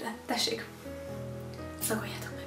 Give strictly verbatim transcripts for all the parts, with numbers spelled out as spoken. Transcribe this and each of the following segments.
De tessék, szagoljátok meg.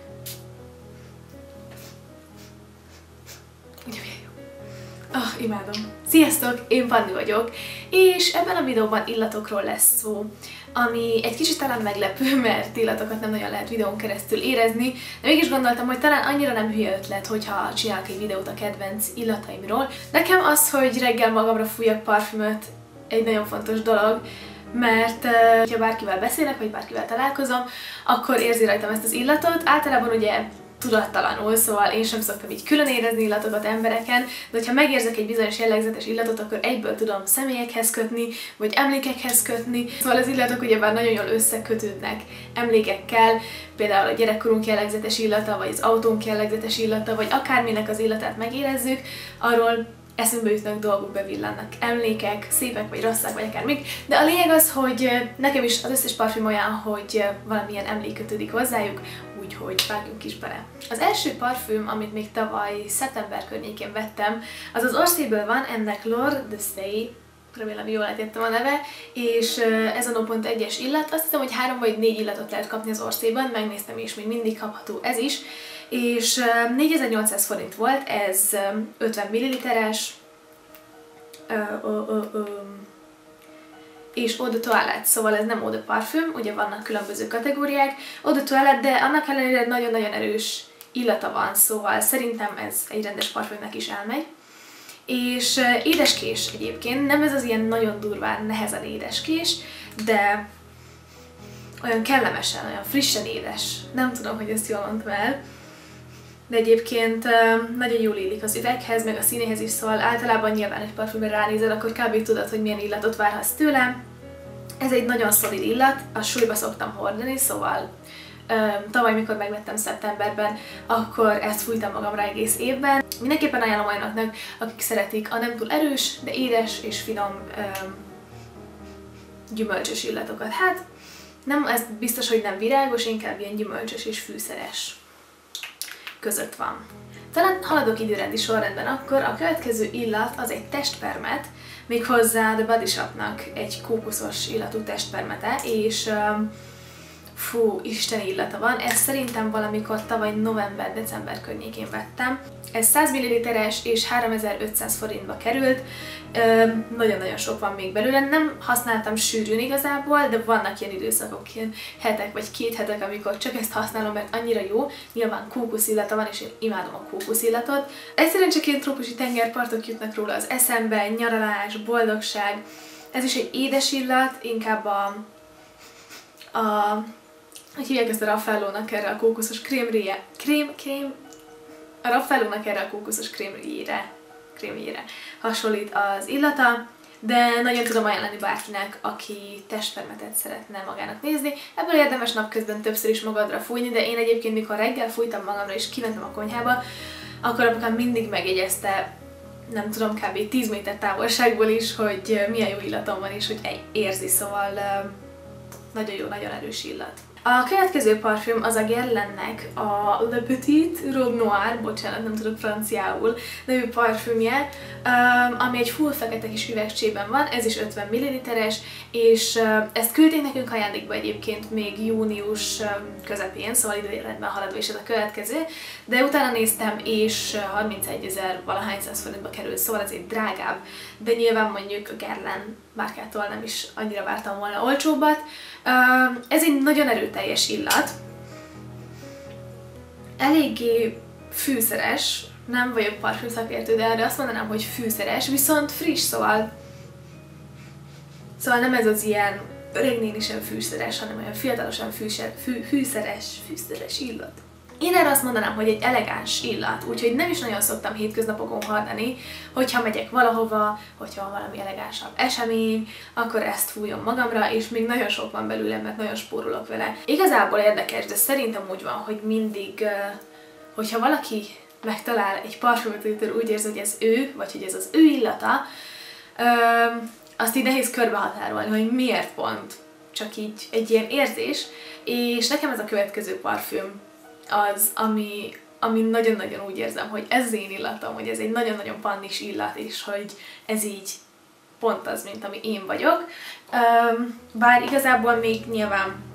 Ugye milyen jó? Ah, imádom. Sziasztok, én Panni vagyok, és ebben a videóban illatokról lesz szó, ami egy kicsit talán meglepő, mert illatokat nem nagyon lehet videón keresztül érezni, de mégis gondoltam, hogy talán annyira nem hülye ötlet, hogyha csinálok egy videót a kedvenc illataimról. Nekem az, hogy reggel magamra fújjak parfümöt, egy nagyon fontos dolog, mert uh, ha bárkivel beszélek, vagy bárkivel találkozom, akkor érzi rajtam ezt az illatot. Általában ugye tudattalanul, szóval én sem szoktam így külön érezni illatokat embereken, de hogyha megérzek egy bizonyos jellegzetes illatot, akkor egyből tudom személyekhez kötni, vagy emlékekhez kötni. Szóval az illatok ugyebár nagyon jól összekötődnek emlékekkel, például a gyerekkorunk jellegzetes illata, vagy az autónk jellegzetes illata, vagy akárminek az illatát megérezzük, arról eszünkbe jutnak dolgok, bevillannak emlékek, szépek vagy rosszak, vagy akármik, de a lényeg az, hogy nekem is az összes parfüm olyan, hogy valamilyen emlék kötődik hozzájuk, úgyhogy vágjunk is bele. Az első parfüm, amit még tavaly szeptember környékén vettem, az az Orszéből van, ennek L'Or de Sey, remélem jól ejtettem a neve, és ez a nulla pont egyes illat. Azt hiszem, hogy három vagy négy illatot lehet kapni az Orszében, megnéztem, és még mindig kapható ez is, és négyezer-nyolcszáz forint volt, ez ötven milliliteres, és eau de toilette, szóval ez nem eau de parfüm, ugye vannak különböző kategóriák, eau de toilette, de annak ellenére nagyon-nagyon erős illata van, szóval szerintem ez egy rendes parfümnek is elmegy. És édeskés egyébként, nem ez az ilyen nagyon durván, nehezen édeskés, de olyan kellemesen, olyan frissen édes. Nem tudom, hogy ezt jól mondtam el. De egyébként nagyon jól illik az üveghez, meg a színéhez is, szóval általában nyilván egy parfümre ránézel, akkor kb. Tudod, hogy milyen illatot várhatsz tőle. Ez egy nagyon szolid illat, a suliba szoktam hordani, szóval tavaly, mikor megvettem szeptemberben, akkor ezt fújtam magamra egész évben. Mindenképpen ajánlom olyanoknak, akik szeretik a nem túl erős, de édes és finom gyümölcsös illatokat. Hát nem, ez biztos, hogy nem virágos, inkább ilyen gyümölcsös és fűszeres között van. Talán haladok időrendi sorrendben, akkor a következő illat az egy testpermet, méghozzá The Body Shopnak egy kókuszos illatú testpermete, és um, fú, isteni illata van. Ez szerintem valamikor tavaly november-december környékén vettem. Ez száz milliliteres és háromezer-ötszáz forintba került. Nagyon-nagyon sok van még belőle. Nem használtam sűrűn igazából, de vannak ilyen időszakok, ilyen hetek vagy két hetek, amikor csak ezt használom, mert annyira jó. Nyilván kókusz illata van, és én imádom a kókusz illatot. Egyszerűen csak ilyen trópusi tengerpartok jutnak róla az eszembe, nyaralás, boldogság. Ez is egy édes illat, inkább a... a hogy hívják ezt a Raffaellónak erre a kókuszos krémréje, krém, krém, a Raffaellónak erre a kókuszos krémjére, krémjére hasonlít az illata, de nagyon tudom ajánlani bárkinek, aki testpermetet szeretne magának nézni. Ebből érdemes napközben többször is magadra fújni, de én egyébként, mikor reggel fújtam magamra és kimentem a konyhába, akkor apukám mindig megjegyezte, nem tudom, kb. tíz méter távolságból is, hogy milyen jó illatom van, és hogy érzi, szóval nagyon jó, nagyon erős illat. A következő parfüm az a Guerlainnek a Le Petit Robe Noir, bocsánat, nem tudok franciául, nevű parfümje, ami egy full fekete kis üvegcsében van, ez is ötven milliliteres, és ezt küldték nekünk ajándékba egyébként még június közepén, szóval időjárásban haladva is ez a következő, de utána néztem, és harmincegyezer valahány száz forintba került, szóval ez egy drágább, de nyilván mondjuk a Guerlain márkától nem is annyira vártam volna olcsóbbat. Ez egy nagyon erőteljes illat, eléggé fűszeres, nem vagyok parfümszakértő, de erre azt mondanám, hogy fűszeres, viszont friss, szóval szóval nem ez az ilyen öreg néni sem fűszeres, hanem olyan fiatalosan fűszer, fű, fűszeres, fűszeres illat. Én erre azt mondanám, hogy egy elegáns illat, úgyhogy nem is nagyon szoktam hétköznapokon hordani, hogyha megyek valahova, hogyha van valami elegánsabb esemény, akkor ezt fújom magamra, és még nagyon sok van belőle, mert nagyon spórolok vele. Igazából érdekes, de szerintem úgy van, hogy mindig, hogyha valaki megtalál egy parfümöt, amitől úgy érzi, hogy ez ő, vagy hogy ez az ő illata, azt így nehéz körbehatárolni, hogy miért pont, csak így egy ilyen érzés, és nekem ez a következő parfüm az, ami, ami nagyon-nagyon úgy érzem, hogy ez az én illatom, hogy ez egy nagyon-nagyon pannis illat, és hogy ez így pont az, mint ami én vagyok. Bár igazából még nyilván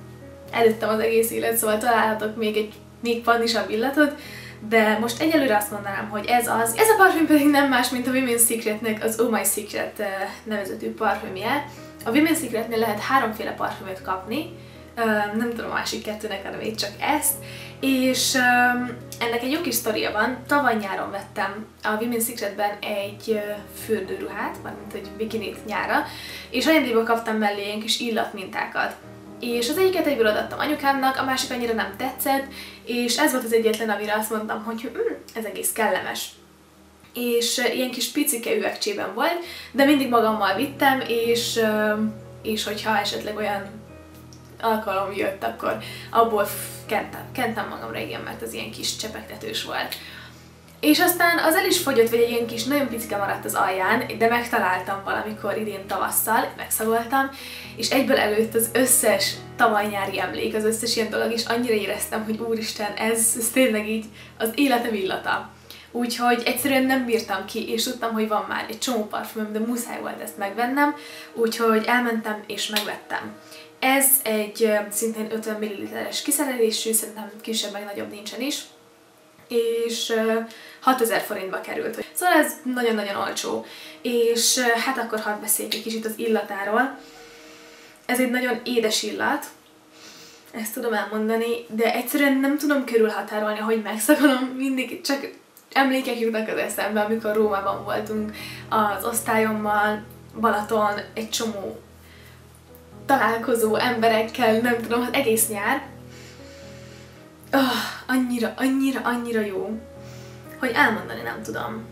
előttem az egész élet, szóval találhatok még egy még pannisabb illatot, de most egyelőre azt mondanám, hogy ez az. Ez a parfüm pedig nem más, mint a Women's Secretnek az Oh My Secret nevezetű parfümje. A Women's Secretnél lehet háromféle parfümöt kapni, nem tudom a másik kettőnek a nevét, csak ezt, és ennek egy jó kis sztoria van. Tavaly nyáron vettem a Women's Secretben egy fürdőruhát, mármint egy bikinit nyára, és ajándékba kaptam mellé ilyen kis illatmintákat. És az egyiket egyből odaadtam anyukámnak, a másik annyira nem tetszett, és ez volt az egyetlen, amire azt mondtam, hogy hm, ez egész kellemes. És ilyen kis picike üvegcsében volt, de mindig magammal vittem, és, és hogyha esetleg olyan alkalom jött, akkor abból kentem, kentem magamra, igen, mert az ilyen kis csepegtetős volt. És aztán az el is fogyott, vagy egy ilyen kis, nagyon picike maradt az alján, de megtaláltam valamikor idén tavasszal, megszagoltam, és egyből előtt az összes tavaly-nyári emlék, az összes ilyen dolog, és annyira éreztem, hogy úristen, ez, ez tényleg így az életem illata. Úgyhogy egyszerűen nem bírtam ki, és tudtam, hogy van már egy csomó parfümöm, de muszáj volt ezt megvennem, úgyhogy elmentem és megvettem. Ez egy szintén ötven milliliteres kiszerelésű, szerintem kisebb meg nagyobb nincsen is, és hatezer forintba került. Szóval ez nagyon-nagyon olcsó. És hát akkor hadd beszéljek egy kicsit az illatáról. Ez egy nagyon édes illat, ezt tudom elmondani, de egyszerűen nem tudom körülhatárolni, ahogy megszagolom, mindig csak emlékek jutnak az eszembe, amikor Rómában voltunk az osztályommal, Balaton, egy csomó találkozó emberekkel, nem tudom, az egész nyár. Oh, annyira, annyira, annyira jó, hogy elmondani nem tudom.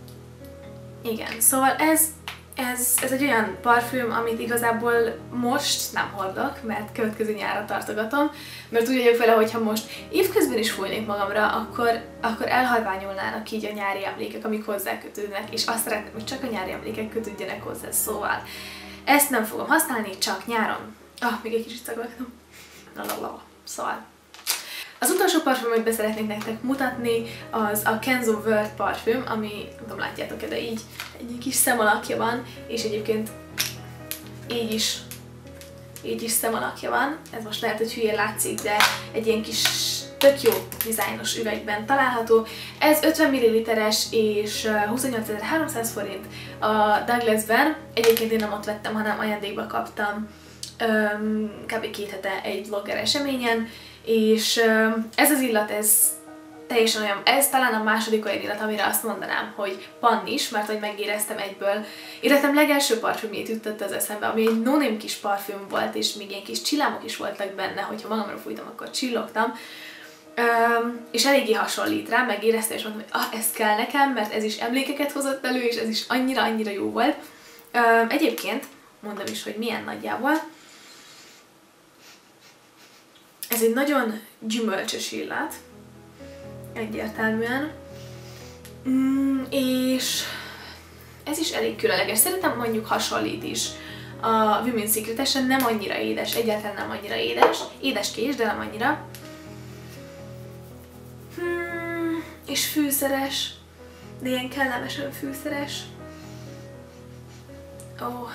Igen, szóval ez, ez, ez egy olyan parfüm, amit igazából most nem hordok, mert következő nyárra tartogatom, mert úgy vagyok vele, hogyha most évközben is fújnék magamra, akkor, akkor elhalványulnának így a nyári emlékek, amik hozzá kötődnek, és azt szeretném, hogy csak a nyári emlékek kötődjenek hozzá, szóval ezt nem fogom használni, csak nyáron. Ah, még egy kicsit szagoltam. Lalala. Szóval. Az utolsó parfüm, amit be szeretnék nektek mutatni, az a Kenzo World parfüm, ami, nem tudom, látjátok-e, de így egy kis szemalakja van, és egyébként így is, így is szemalakja van. Ez most lehet, hogy hülyén látszik, de egy ilyen kis tök jó dizájnos üvegben található. Ez ötven milliliteres és huszonnyolcezer-háromszáz forint a Douglasben. Egyébként én nem ott vettem, hanem ajándékba kaptam um, kb. két hete egy vlogger eseményen, és um, ez az illat, ez teljesen olyan, ez talán a második olyan illat, amire azt mondanám, hogy pannis, mert hogy megéreztem egyből. Életem legelső parfümjét jutott az eszembe, ami egy no-name kis parfüm volt, és még ilyen kis csillámok is voltak benne, hogyha magamra fújtam, akkor csillogtam. Um, és eléggé hasonlít rá, megéreztem, és mondtam, hogy ah, ez kell nekem, mert ez is emlékeket hozott elő, és ez is annyira-annyira jó volt. Um, egyébként, mondom is, hogy milyen nagyjából. Ez egy nagyon gyümölcsös illat, egyértelműen, mm, és ez is elég különleges. Szerintem mondjuk hasonlít is a Women's Secret-esen, nem annyira édes, egyáltalán nem annyira édes, édeskés, de nem annyira. Hmm, és fűszeres, de ilyen kellemesen fűszeres. Ó, oh.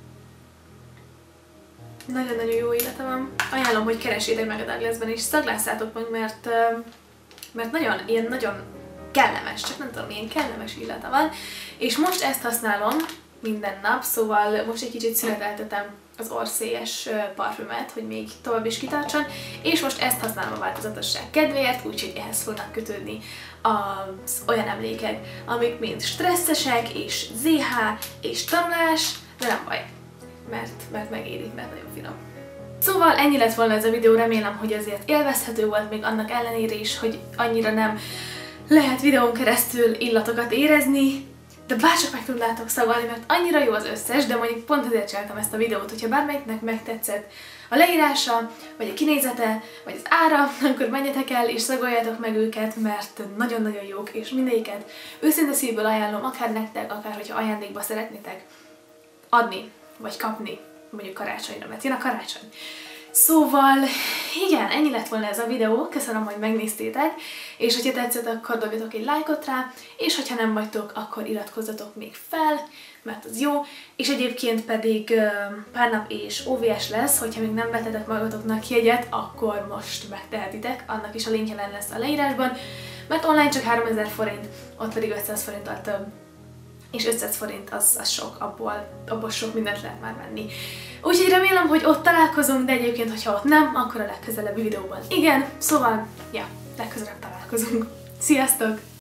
Nagyon-nagyon jó illata van. Ajánlom, hogy keresétek meg a Douglasben, és szaglásszátok meg, mert, mert nagyon, ilyen nagyon kellemes, csak nem tudom, milyen kellemes illata van. És most ezt használom minden nap, szóval most egy kicsit szüneteltetem az orszélyes parfümát, hogy még tovább is kitartson, és most ezt használom a változatosság kedvéért, úgyhogy ehhez fognak kötődni az olyan emlékek, amik mind stresszesek, és zé há, és tanulás, de nem baj, mert, mert megéri, mert nagyon finom. Szóval ennyi lett volna ez a videó, remélem, hogy azért élvezhető volt, még annak ellenére is, hogy annyira nem lehet videón keresztül illatokat érezni, de bárcsak meg tudnátok szagolni, mert annyira jó az összes, de mondjuk pont azért csináltam ezt a videót, hogyha bármelyiknek megtetszett a leírása, vagy a kinézete, vagy az ára, akkor menjetek el és szagoljátok meg őket, mert nagyon-nagyon jók, és mindegyiket őszinte szívből ajánlom, akár nektek, akár hogyha ajándékba szeretnétek adni, vagy kapni, mondjuk karácsonyra, mert jön a karácsony. Szóval, igen, ennyi lett volna ez a videó, köszönöm, hogy megnéztétek, és hogyha tetszett, akkor dobjatok egy lájkot rá, és hogyha nem vagytok, akkor iratkozzatok még fel, mert az jó, és egyébként pedig uh, pár nap és ó vé es lesz, hogyha még nem vettetek magatoknak jegyet, akkor most megtehetitek, annak is a linkje lenne lesz a leírásban, mert online csak háromezer forint, ott pedig ötszáz forinttal több. És ötszáz forint az, az sok, abból, abból sok mindent lehet már venni. Úgyhogy remélem, hogy ott találkozunk, de egyébként, hogyha ott nem, akkor a legközelebbi videóban igen. Szóval, ja, legközelebb találkozunk. Sziasztok!